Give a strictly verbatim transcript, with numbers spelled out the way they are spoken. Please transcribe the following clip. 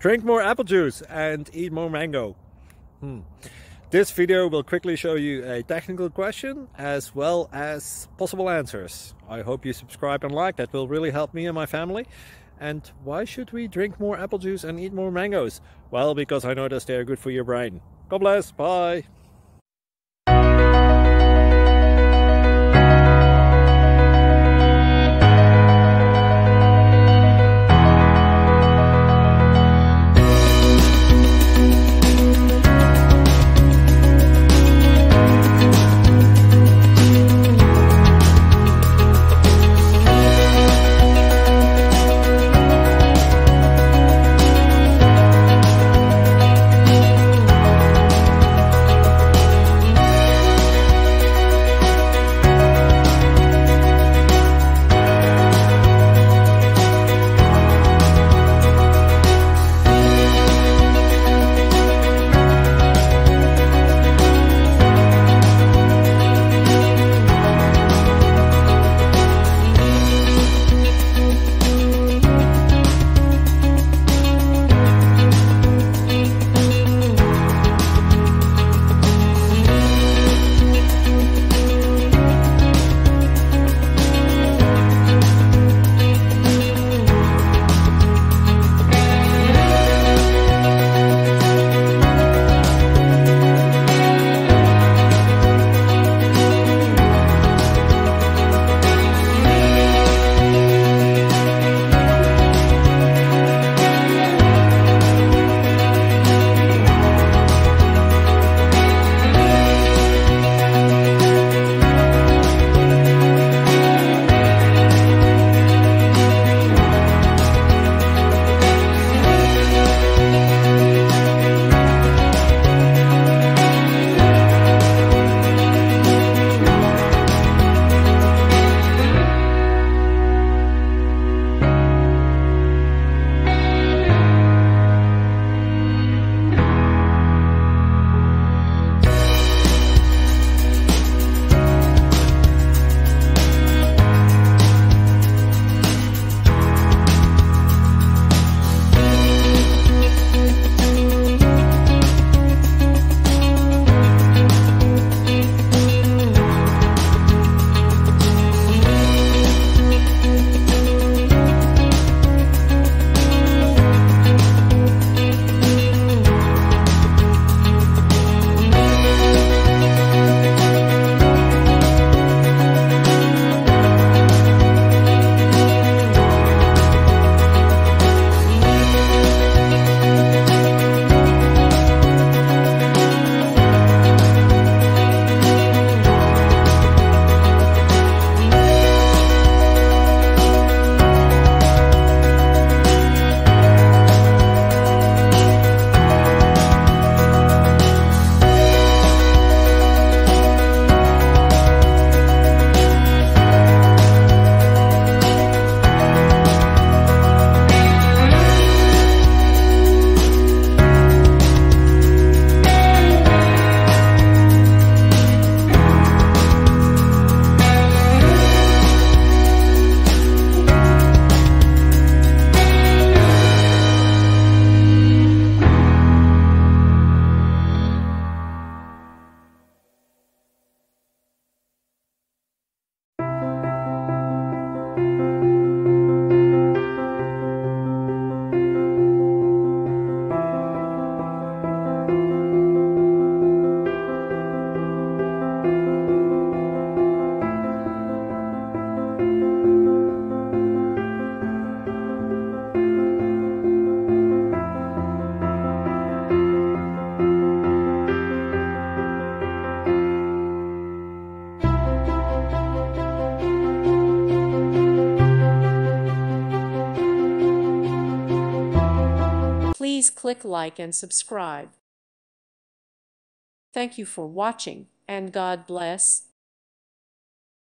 Drink more apple juice and eat more mango. Hmm. This video will quickly show you a technical question as well as possible answers. I hope you subscribe and like, that will really help me and my family. And why should we drink more apple juice and eat more mangoes? Well, because I noticed they are good for your brain. God bless, bye! Please click like and subscribe. Thank you for watching, and God bless.